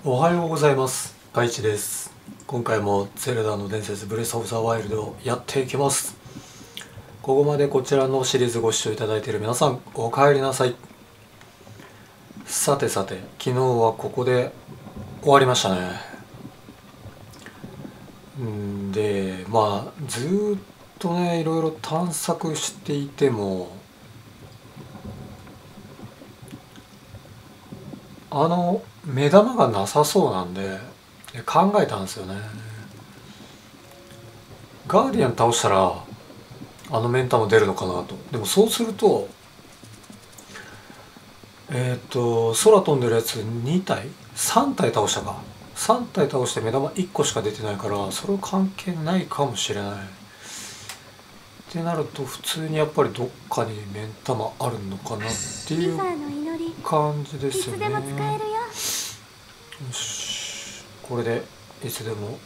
おはようございます。カイチです。今回もゼルダの伝説ブレスオブザワイルドをやっていきます。ここまでこちらのシリーズご視聴いただいている皆さん、お帰りなさい。さてさて、昨日はここで終わりましたね。で、ずーっとね、いろいろ探索していても、目玉がなさそうなんで、考えたんですよね。ガーディアン倒したら、目ん玉出るのかなと。でもそうすると、空飛んでるやつ2体 ?3 体倒したか。3体倒して目玉1個しか出てないから、それは関係ないかもしれない。ってなると、普通にやっぱりどっかに目ん玉あるのかなっていう感じですよね。よし。これでいつでも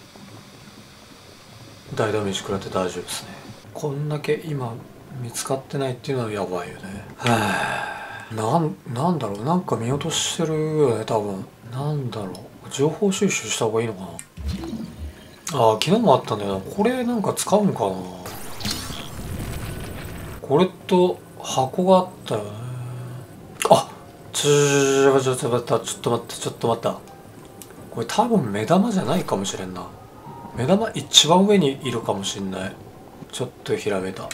大ダメージ食らって大丈夫ですね。こんだけ今見つかってないっていうのはやばいよね。なんだろう、なんか見落としてるよね、多分。なんだろう、情報収集した方がいいのかな。昨日もあったんだよな。これなんか使うんかな。これと箱があったよね。ちょっと待った、ちょっと待った、ちょっと待った。これ多分目玉じゃないかもしれんな。目玉一番上にいるかもしんない。ちょっとひらめいた。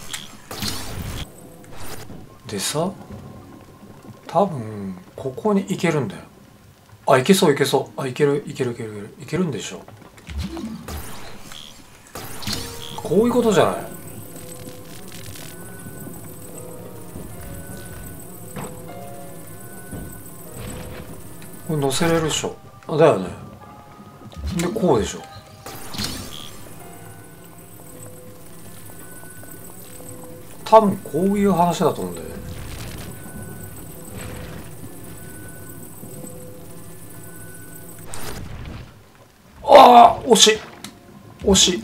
でさ、多分ここに行けるんだよ。行けそういけそう。いけるいけるいけるいけるんでしょ。こういうことじゃない。これ乗せれるでしょ。だよね。でこうでしょ。多分こういう話だと思うんだよね。惜しい惜しい。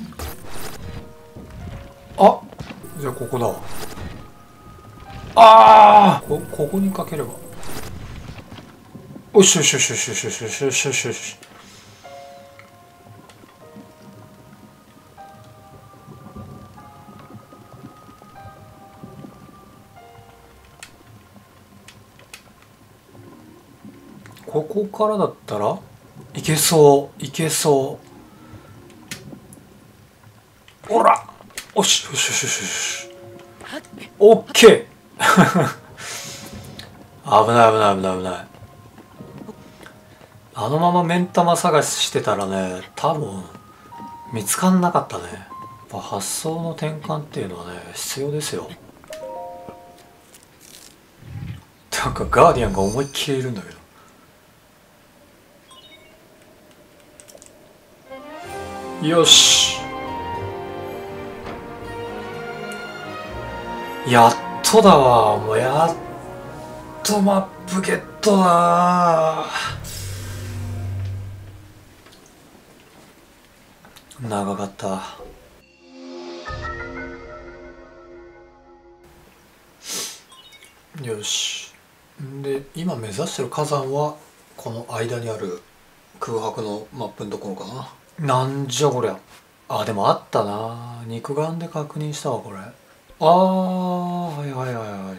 じゃあここだわ。ここにかければ。よしよしよしよしよしよしよしよしよしよし。ここからだったらいけそういけそう。おらよしよしよしよしよし。オッケー危ない危ない危ない危ない。あのまま目ん玉探ししてたらね、多分見つかんなかったね。やっぱ発想の転換っていうのはね、必要ですよ。なんかガーディアンが思いっきりいるんだけど。よし、やっとだわ。もうやっとマップゲットだ。長かった。よし。で今目指してる火山はこの間にある空白のマップのところかな。なんじゃこりゃ。でもあったな。肉眼で確認したわこれ。はいはいはいはいはい。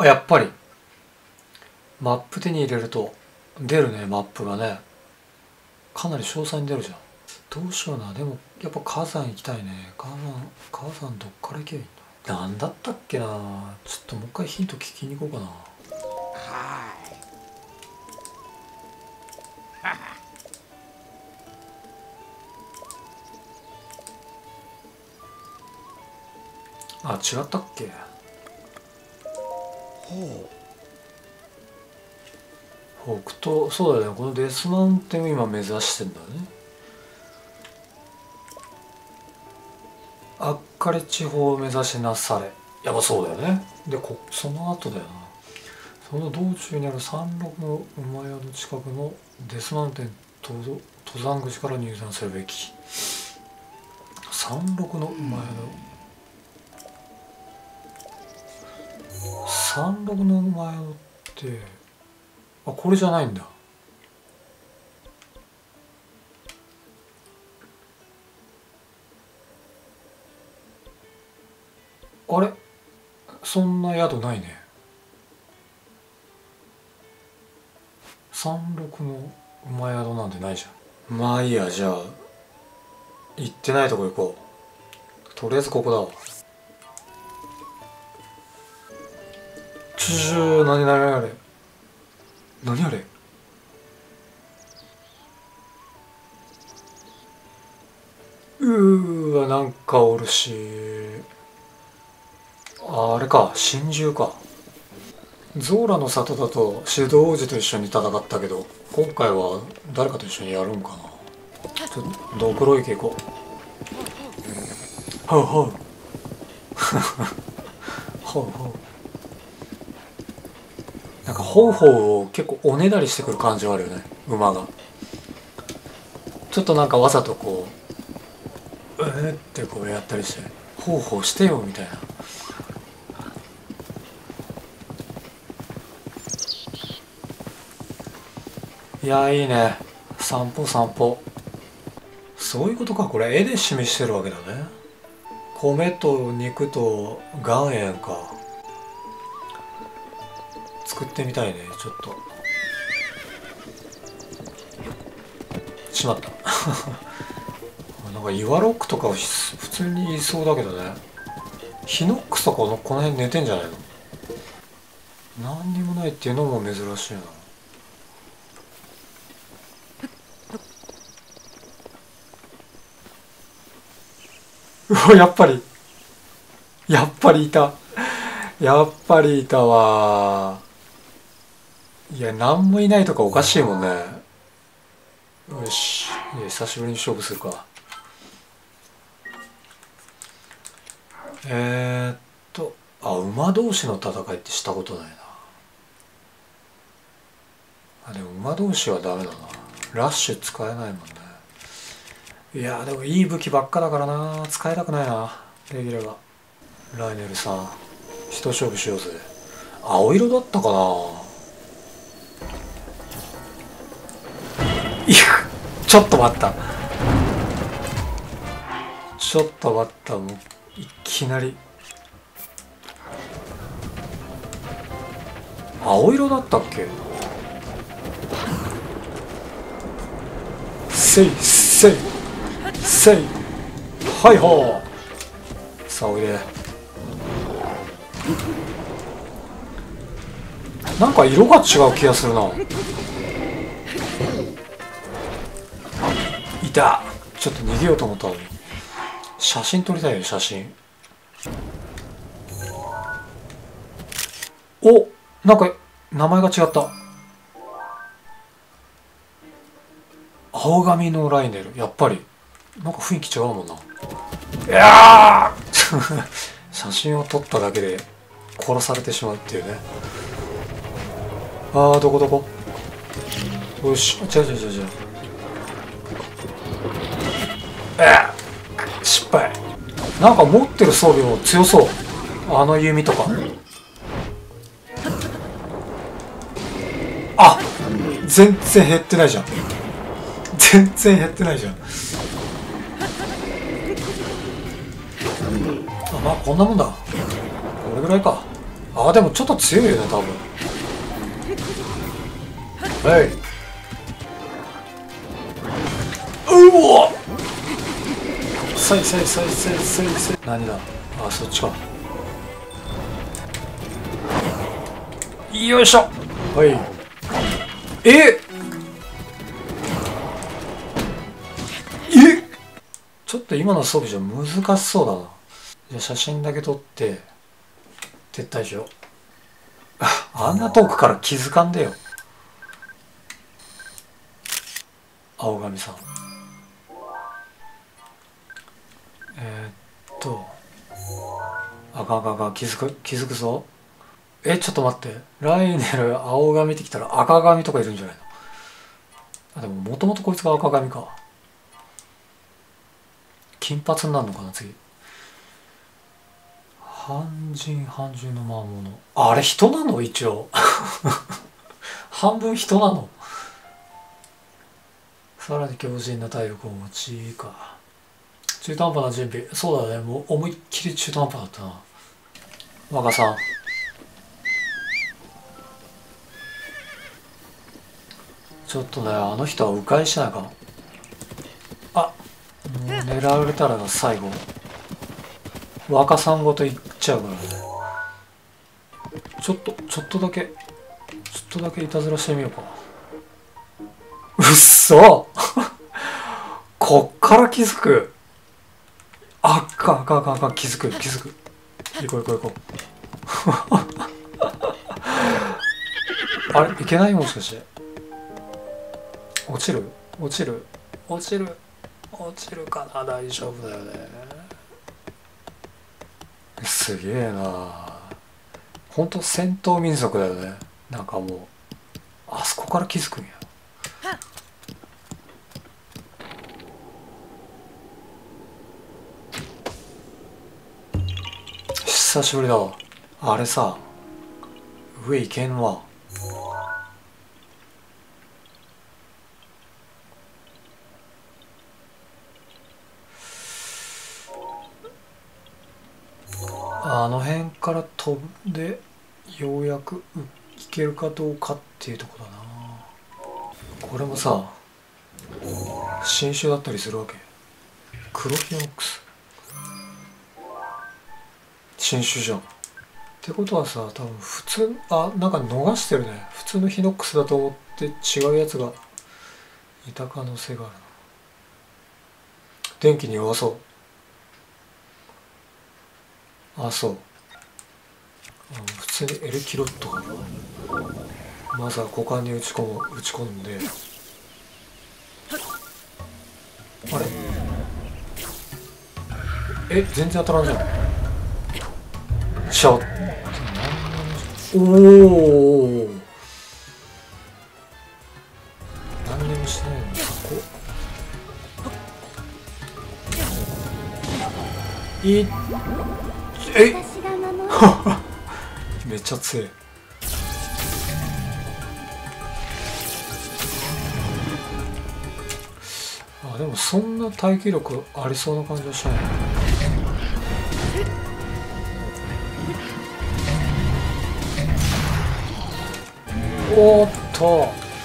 やっぱりマップ手に入れると出るね。マップがね、かなり詳細に出るじゃん。どうしような。でもやっぱ火山行きたいね。火山どっから行けばいいんだ。なんだったっけな。ちょっともう一回ヒント聞きに行こうかな。違ったっけ。北東、そうだよね。このデスマウンテンを今目指してんだね。アッカレ地方を目指しなされ。やっぱそうだよね。でその後だよな。その道中にある山麓の馬宿近くのデスマウンテン登山口から入山するべき。山麓の馬宿、山麓の馬宿ってこれじゃないんだ。 あれ、そんな宿ないね。36の馬宿なんてないじゃん。まあいいや、じゃあ行ってないとこ行こう。とりあえずここだわ。何あれ、何あれ。わ、なんかおるし。あれか、神獣か。ゾーラの里だとシド王子と一緒に戦ったけど、今回は誰かと一緒にやるんかな。ちょっとドクロ池行こう。ほうほうほうほう。なんかほうほうを結構おねだりしてくる感じはあるよね、馬が。ちょっとなんかわざとこってこうやったりして、ほうほうしてよみたいな。いやいいね、散歩散歩。そういうことか。これ絵で示してるわけだね。米と肉と岩塩か。作ってみたいね、ちょっと。しまったなんか岩ロックとか普通にいそうだけどね。ヒノックスとかこの辺寝てんじゃないの。何にもないっていうのも珍しいな。うわ、やっぱりいた。やっぱりいたわ。いや、何もいないとかおかしいもんね。よし、久しぶりに勝負するか。えー、っ馬同士の戦いってしたことないな。あ、でも馬同士はダメだな。ラッシュ使えないもんね。いやでもいい武器ばっかだからな、使いたくないな、できれば。ライネルさん、一勝負しようぜ。青色だったかな。いや、ちょっと待った。ちょっと待った、もういきなり。青色だったっけ。せいせいせい、はいほー。さあおいで。なんか色が違う気がするな。いた。ちょっと逃げようと思ったのに。写真撮りたいよ、写真。お、なんか名前が違った。青髪のライネル、やっぱりなんか雰囲気違うもんな。いや写真を撮っただけで殺されてしまうっていうね。あー、どこどこ。よし、違う違う違う違う。失敗。なんか持ってる装備も強そう。あの弓とか。あ、全然減ってないじゃん。全然減ってないじゃん。あ、まあこんなもんだ。これぐらいか。あ、でもちょっと強いよね、多分。はい。うお、さいさいさいさいさいさい。何だ。あ、そっちか。よいしょ。はい。ちょっと今の装備じゃ難しそうだな。じゃあ写真だけ撮って撤退しよう。あんな遠くから気づかんでよ、青髪さん。あかんあかんあかん、気づくぞ。ちょっと待って、ライネル青髪ってきたら赤髪とかいるんじゃないの。あ、でももともとこいつが赤髪か。金髪になるのかな次。半人半獣の魔物。あれ人なの一応半分人なの。さらに強靭な体力を持ちか。中途半端な準備。そうだね、もう思いっきり中途半端だったな。 若さん。ちょっとね、あの人は迂回しないか。あ、狙われたら最後若さんごといっちゃうからね。ちょっとだけいたずらしてみようか。うっそこっから気づく。あかん、気づく。行こうあれいけない、もしかして落ちるかな。大丈夫だよね。すげえな。ほんと戦闘民族だよね。なんかもうあそこから気づくんや。久しぶりだわ。あれさ、上行けんわ。あの辺から飛んでようやく行けるかどうかっていうとこだな。これもさ、新種だったりするわけ。クロフィノックス新種じゃん。ってことはさ、多分普通、なんか逃してるね。普通のヒノックスだと思って違うやつがいた可能性があるな。電気に弱そう。そう。普通にエレキロットがあるわ。まずは股間に打ち込んで、あれ全然当たらんじゃん。おお、何にもしないのにそこめっちゃ強い。でもそんな耐久力ありそうな感じはしない。おーっと、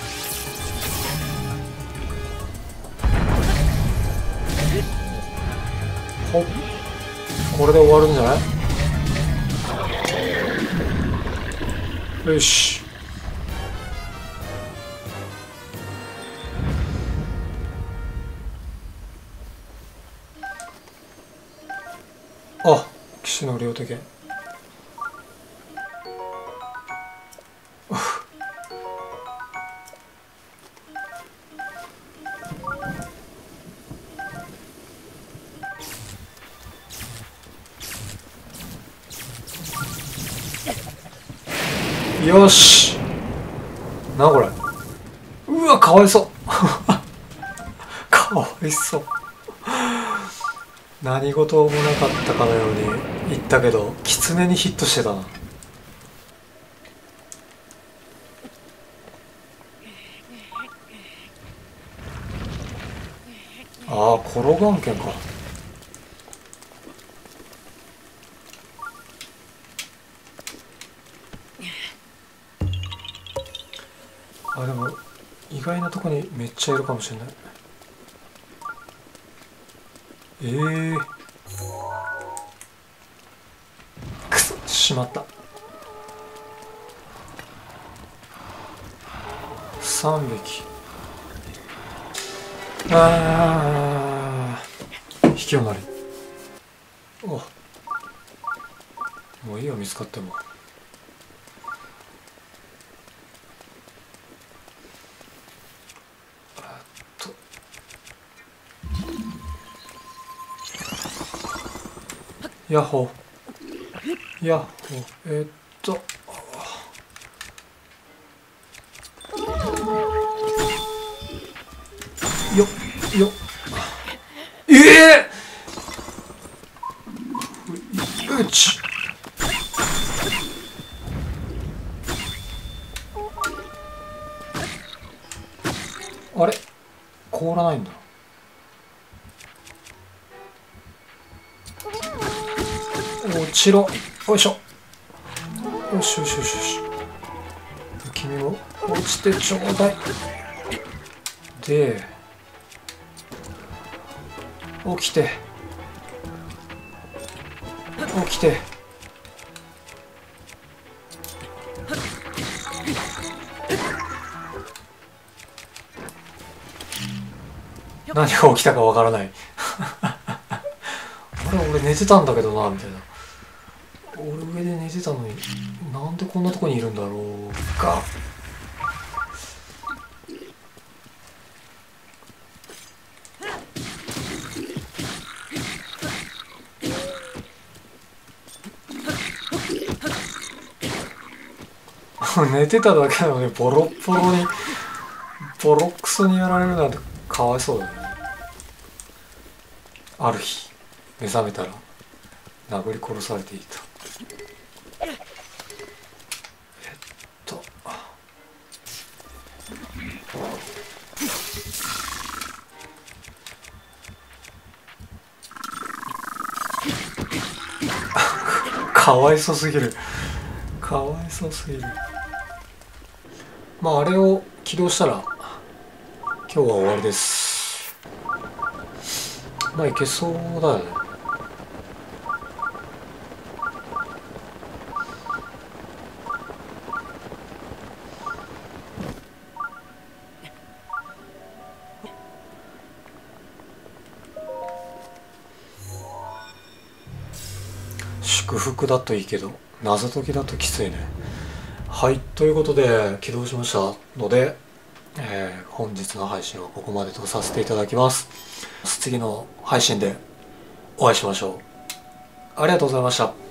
ほっ、これで終わるんじゃない。よし、騎士の両手剣。よし、なこれ。うわ、かわいそうかわいそう。何事もなかったかのように言ったけど、キツネにヒットしてたな。転がんけんか。でも意外なとこにめっちゃいるかもしれない。くそ、しまった。3匹。引きをなり。もういいよ、見つかっても。ヤッホーヤッホー。よっうち。あれ凍らないんだ。落ちろ。よいしょ。 よしよしよしよし。君も落ちてちょうだい。で起きて起きて。何が起きたかわからない。あれ俺寝てたんだけどなみたいな。俺上で寝てたのになんでこんなとこにいるんだろうか。寝てただけなのにボロッボロにボロクソにやられるなんてかわいそうだよね。ある日目覚めたら殴り殺されていた。かわいそうすぎる。かわいそうすぎる。まああれを起動したら今日は終わりです。まあいけそうだよね。祝福だといいけど謎解きだときついね。はい、ということで起動しましたので、本日の配信はここまでとさせていただきます。次の配信でお会いしましょう。ありがとうございました。